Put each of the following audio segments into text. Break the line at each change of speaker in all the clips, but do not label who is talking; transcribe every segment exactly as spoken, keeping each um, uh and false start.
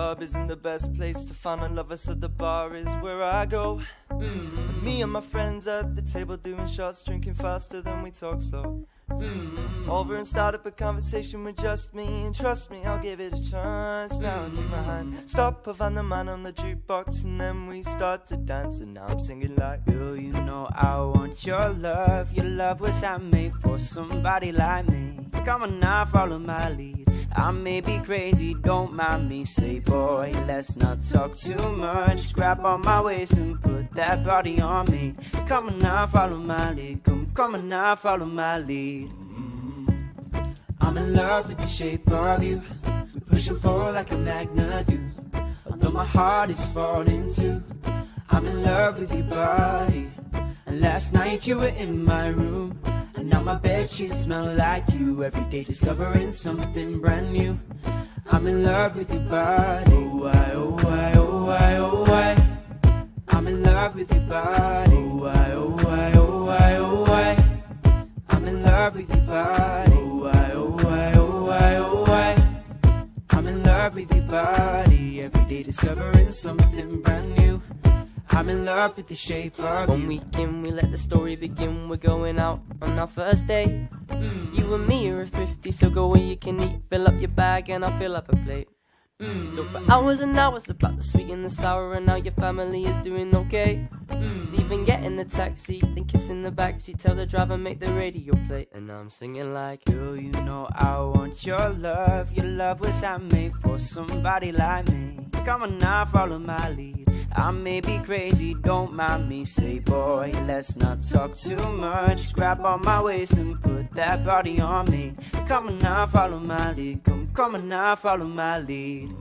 club isn't the best place to find a lover, so the bar is where I go. Mm-hmm. Me and my friends at the table doing shots, drinking faster than we talk slow. Mm-hmm. Over and start up a conversation with just me, and trust me, I'll give it a chance. Now take my hand, stop, I find the man on the jukebox, and then we start to dance. And now I'm singing like,
girl, you know I want your love. Your love was handmade for somebody like me. Come on now, follow my lead. I may be crazy, don't mind me. Say, boy, let's not talk too much. Grab on my waist and put that body on me. Come on now, follow my lead. Come, come on now, follow my lead. Mm-hmm. I'm in love with the shape of you. We push and pull like a magnet do. Although my heart is falling too, I'm in love with your body. And last night you were in my room, and now my bedsheets smell like you. Every day discovering something brand new. I'm in love with your body. Oh I, oh I, oh I, oh I. I'm in love with your body. Oh I, oh I, oh I, oh I. I'm in love with your body. Oh I, oh I, oh I, oh I. I'm in love with your body. Every day discovering something brand new. I'm in love with the shape of you.
One weekend we let the story begin. We're going out on our first date. Mm. You and me are thrifty, so go where you can eat. Fill up your bag and I'll fill up a plate. Mm. Talk for hours and hours about the sweet and the sour, and how your family is doing okay. Mm. Even getting a taxi, then kissing the backseat. Tell the driver make the radio play, and now I'm singing like,
girl, you know I want your love. Your love was handmade for somebody like me. Come on now, follow my lead. I may be crazy, don't mind me. Say, boy, let's not talk too much. Grab on my waist and put that body on me. Come on now, follow my lead. Come, come on now, follow my lead.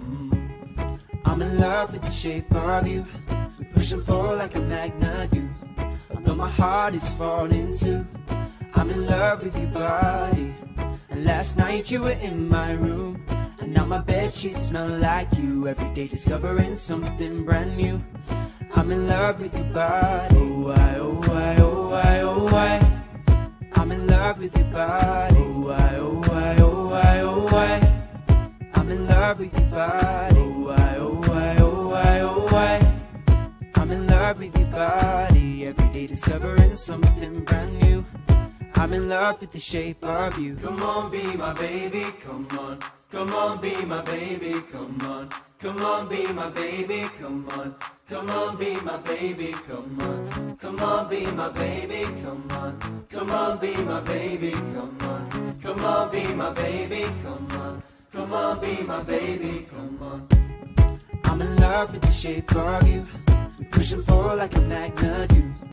Mm-hmm. I'm in love with the shape of you. We push and pull like a magnet do. Although my heart is falling too, I'm in love with your body. And last night you were in my room, and now my bedsheets smell like you. Every day discovering something brand new. I'm in love with your body. Oh I, oh I, oh I, oh I. I'm in love with your body. Oh I, oh I, oh I, oh I. I'm in love with your body. Oh I, oh I, oh I, oh I. I'm in love with your body. Every day discovering something brand new. I'm in love with the shape of you.
Come on, be my baby, come on. Come on, be my baby, come on. Come on, be my baby, come on. Come on, be my baby, come on. Come on, be my baby, come on. Come on, be my baby, come on. Come on, be my baby, come on. Come on, be my baby, come on.
I'm in love with the shape of you. Push and pull like a magnet do.